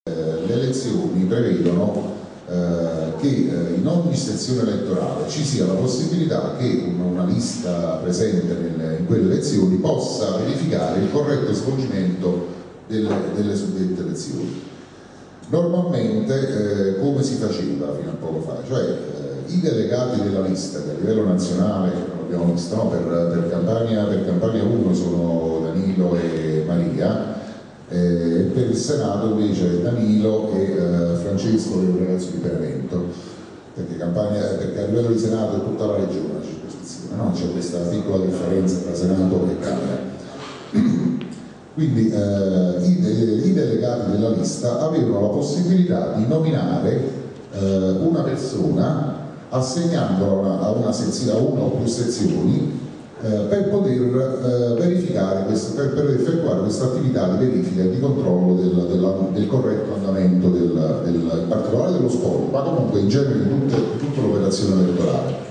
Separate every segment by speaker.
Speaker 1: Le elezioni prevedono che in ogni sezione elettorale ci sia la possibilità che una lista presente in quelle elezioni possa verificare il corretto svolgimento delle suddette elezioni. Normalmente come si faceva fino a poco fa? Cioè i delegati della lista che a livello nazionale, come abbiamo visto, no? per Campania 1 sono Danilo e Maria, per il Senato invece Danilo e Francesco, che è un ragazzo di Benevento, perché a livello di Senato è tutta la regione la circoscrizione, no? C'è questa piccola differenza tra Senato e Camera. Quindi i delegati della lista avevano la possibilità di nominare una persona assegnandola a una o più sezioni per poter verificare per effettuare questa attività di verifica e di controllo del corretto andamento in particolare dello sport, ma comunque in genere di tutta l'operazione elettorale.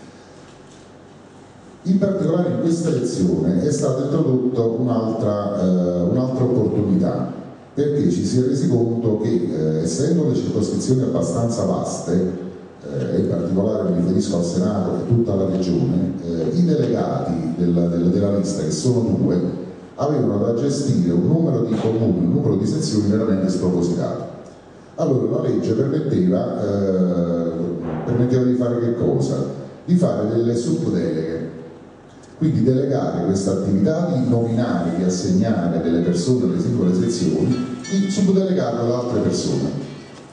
Speaker 1: In particolare in questa elezione è stata introdotta un'altra opportunità, perché ci si è resi conto che essendo le circoscrizioni abbastanza vaste, e in particolare mi riferisco al Senato e tutta la regione, i delegati della lista, che sono 2, avevano da gestire un numero di comuni, un numero di sezioni veramente spropositato. Allora la legge permetteva di fare che cosa? Di fare delle subdeleghe, quindi delegare questa attività di nominare, di assegnare delle persone alle singole sezioni, di subdelegarlo ad altre persone.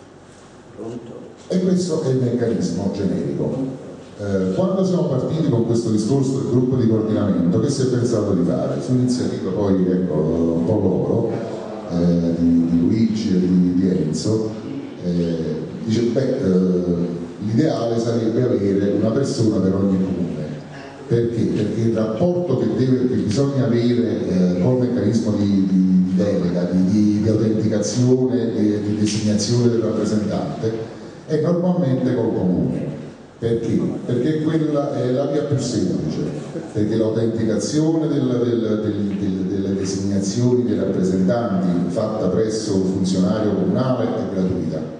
Speaker 1: E questo è il meccanismo generico. Quando siamo partiti con questo discorso del gruppo di coordinamento, che si è pensato di fare? Su iniziativa poi, ecco, un po' loro, di Luigi e di Enzo, dice, l'ideale sarebbe avere una persona per ogni comune. Perché? Perché il rapporto che bisogna avere col meccanismo di delega, di autenticazione e di designazione del rappresentante è normalmente col comune. Perché? Perché quella è la via più semplice, perché l'autenticazione delle designazioni dei rappresentanti fatta presso un funzionario comunale è gratuita.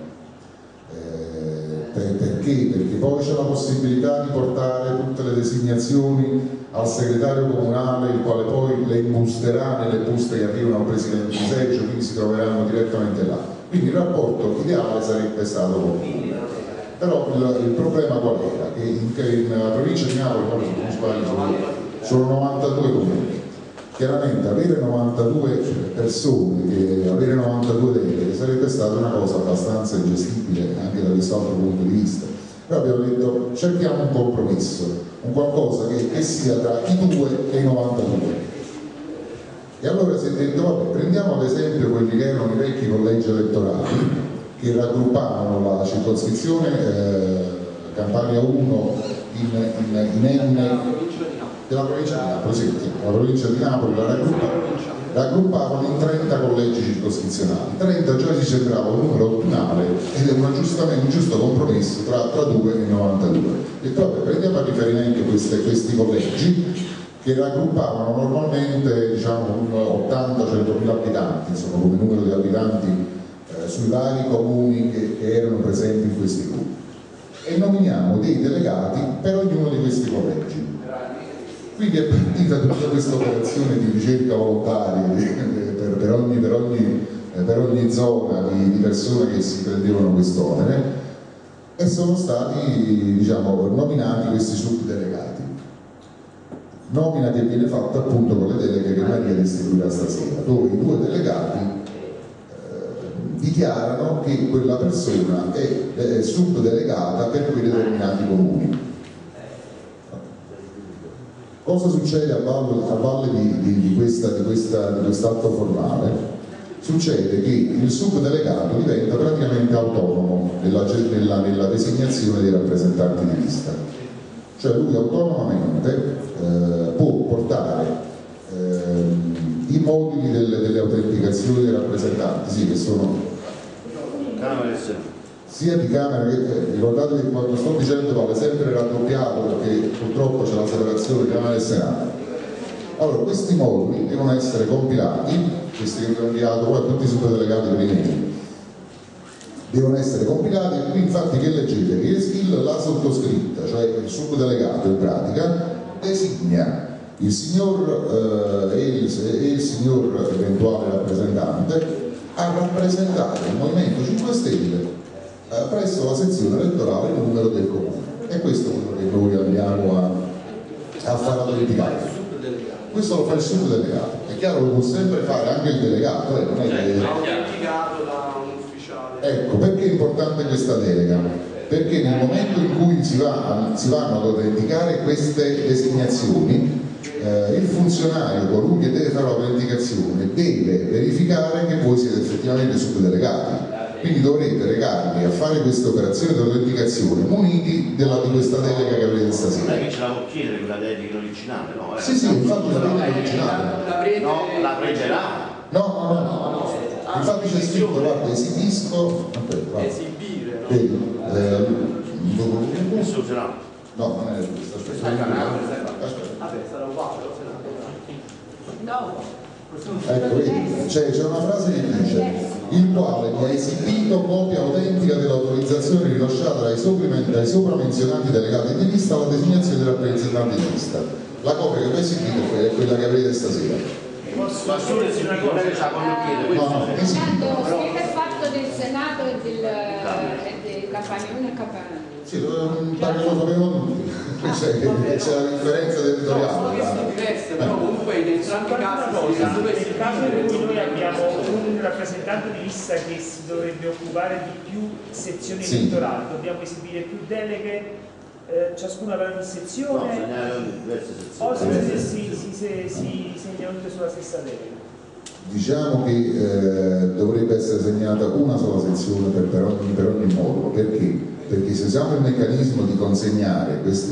Speaker 1: Perché? Perché poi c'è la possibilità di portare tutte le designazioni al segretario comunale, il quale poi le imbusterà nelle buste che arrivano al presidente di seggio, quindi si troveranno direttamente là. Quindi il rapporto ideale sarebbe stato con il comune. Però il problema qual era? Che in provincia di Napoli, se non sbaglio, sono 92 comuni. Chiaramente avere 92 persone, avere 92 deleghe sarebbe stata una cosa abbastanza ingestibile anche da quest'altro punto di vista. Però abbiamo detto cerchiamo un compromesso, un qualcosa che sia tra i 2 e i 92. E allora si è detto, vabbè, prendiamo ad esempio quelli che erano i vecchi collegi elettorali che raggruppavano la circoscrizione Campania 1 in N della provincia di Napoli, sì, la provincia di Napoli la raggruppavano in 30 collegi circoscrizionali. 30 già ci sembrava un numero ottimale ed è un giusto compromesso tra 2 e 92. E proprio prendiamo a riferimento questi collegi che raggruppavano normalmente, diciamo, 80-100.000 abitanti, insomma, come numero di abitanti sui vari comuni che erano presenti in questi gruppi, e nominiamo dei delegati per ognuno di questi collegi. Quindi è partita tutta questa operazione di ricerca volontaria per ogni zona di persone che si prendevano quest'onere, e sono stati, diciamo, nominati questi subdelegati. Nomina che viene fatta appunto con le deleghe che Maria distribuirà stasera, dove i 2 delegati dichiarano che quella persona è subdelegata per quei determinati comuni. Cosa succede a valle di quest'atto formale? Succede che il subdelegato diventa praticamente autonomo nella designazione dei rappresentanti di lista, cioè lui autonomamente può portare i moduli delle autenticazioni dei rappresentanti, sì, che sono sia di Camera che ricordate che quando sto dicendo vale sempre raddoppiato, perché purtroppo c'è la separazione di Camera e Senato. Allora, questi moduli devono essere compilati, questi che vi ho inviato poi a tutti i subdelegati per email, devono essere compilati, e qui infatti che leggete? Che il la sottoscritta, cioè il subdelegato in pratica, designa il signor e il signor eventuale rappresentante a rappresentare il Movimento 5 Stelle presso la sezione elettorale numero del comune, e questo è quello che noi andiamo a far autenticare. Questo lo fa il subdelegato, è chiaro, lo può sempre fare anche il delegato, non è che...
Speaker 2: autenticato da un ufficiale.
Speaker 1: Ecco, perché è importante questa delega? Perché nel momento in cui si vanno ad autenticare queste designazioni, il funzionario, colui che deve fare l'autenticazione, deve verificare che voi siete effettivamente subdelegati. Quindi dovrete recarvi a fare questa operazione di autenticazione muniti di questa delega che avrete stasera.
Speaker 3: Non è che ce la può chiedere quella delega originale, no?
Speaker 1: Sì, sì, infatti la delega originale.
Speaker 3: No, la prenderà.
Speaker 1: No. Infatti c'è scritto, guarda, esibisco.
Speaker 2: Esibire, no?
Speaker 1: Vedi,
Speaker 3: Questo userà.
Speaker 1: no, non è questo, aspetta.
Speaker 2: Vabbè, sarà uguale,
Speaker 4: No.
Speaker 1: Ecco, vedi, c'è una frase che dice: il quale mi ha esibito copia autentica dell'autorizzazione rilasciata dai sopra menzionati delegati di lista alla designazione dei rappresentanti di lista. La copia che vi ho esibito è quella che avrete stasera.
Speaker 3: Ma solo il signore che sa quando chiede.
Speaker 1: No, esibito.
Speaker 4: Spiega il fatto del Senato e del Campagnone e Campana.
Speaker 1: Sì, pare che lo sapevano tutti. C'è la differenza territoriale.
Speaker 2: Sono diverse, però comunque in entrambi i casi
Speaker 5: nel caso in cui noi abbiamo un rappresentante di lista che si dovrebbe occupare di più sezioni elettorali, dobbiamo esibire più deleghe, ciascuna per ogni sezione, o si segnano tutte sulla stessa delega?
Speaker 1: Diciamo che dovrebbe essere segnata una sola sezione per ogni modulo. Perché se usiamo il meccanismo di consegnare queste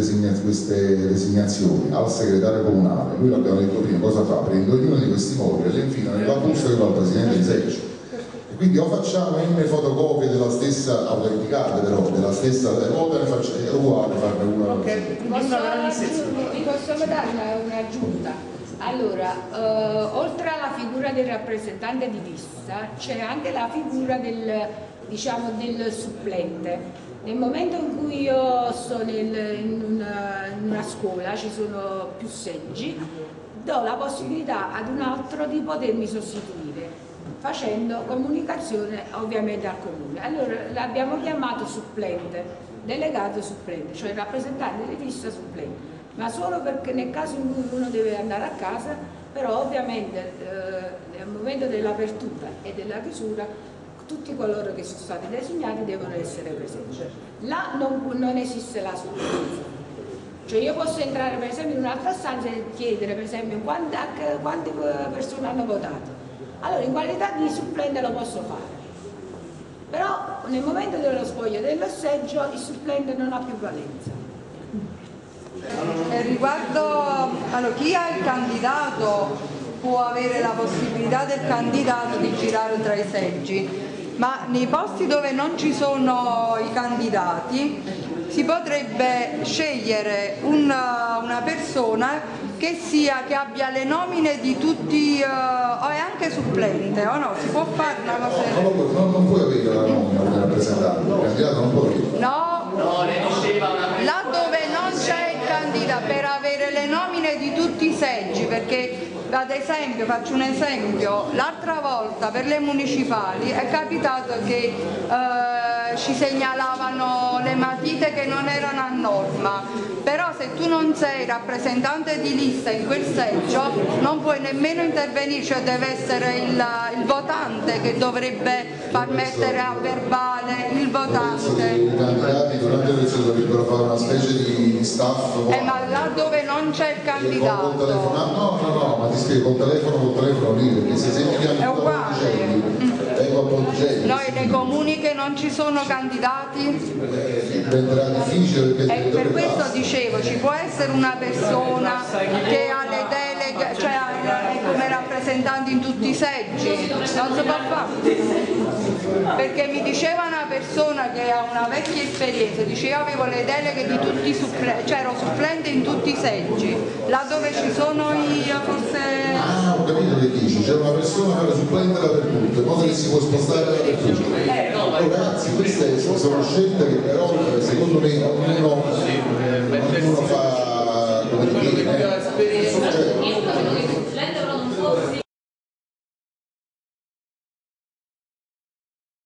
Speaker 1: designazioni al segretario comunale, lui l'abbiamo detto prima, cosa fa? Prende ognuno di questi moduli e le infila nella busta che va al presidente di seggio. E quindi o facciamo n fotocopie della stessa, autenticate però, della stessa vota, ne facciamo, è uguale farne una.
Speaker 4: Vi posso dare un'aggiunta? Allora, oltre alla figura del rappresentante di lista, c'è anche la figura del supplente. Nel momento in cui io sto in una scuola, ci sono più seggi, do la possibilità ad un altro di potermi sostituire, facendo comunicazione ovviamente al comune. Allora l'abbiamo chiamato supplente, delegato supplente, cioè rappresentante di lista supplente, ma solo perché nel caso in cui uno deve andare a casa, però ovviamente nel momento dell'apertura e della chiusura tutti coloro che sono stati designati devono essere presenti. Là non esiste la supplenza. Cioè io posso entrare per esempio in un'altra stanza e chiedere per esempio quante persone hanno votato. Allora in qualità di supplente lo posso fare. Però nel momento dello spoglio dello seggio il supplente non ha più valenza.
Speaker 6: Riguardo chi ha il candidato può avere la possibilità del candidato di girare tra i seggi, ma nei posti dove non ci sono i candidati si potrebbe scegliere una persona che abbia le nomine di tutti, o è anche supplente, o no? Si può fare una cosa del genere?
Speaker 1: Non puoi avere la nomina del rappresentante, il candidato non può avere.
Speaker 6: No, laddove non c'è il candidato, per avere le nomine di tutti i seggi, perché ad esempio, faccio un esempio, l'altra volta per le municipali è capitato che ci segnalavano le matite che non erano a norma, però se tu non sei rappresentante di lista in quel seggio non puoi nemmeno intervenire, cioè deve essere il votante che dovrebbe far mettere a verbale il votante.
Speaker 1: I candidati durante le elezioni dovrebbero fare una specie di staff.
Speaker 6: Ma là dove non c'è il candidato.
Speaker 1: No, ma ti spiego, col telefono lì, perché se senti che
Speaker 6: è uguale. Noi nei comuni che non ci sono candidati
Speaker 1: diventerà difficile perché
Speaker 6: per questo dicevo ci può essere una persona che ha le deleghe, cioè come rappresentanti in tutti i seggi, non si può fare, perché mi diceva una persona che ha una vecchia esperienza, diceva io avevo le deleghe di tutti i supplenti, cioè ero supplente in tutti i seggi, là dove ci sono io forse
Speaker 1: ho capito che che dici, c'è una persona che la supplente dappertutto, in modo che si può spostare dappertutto. Ragazzi, queste sono scelte che però secondo me ognuno fa come dire.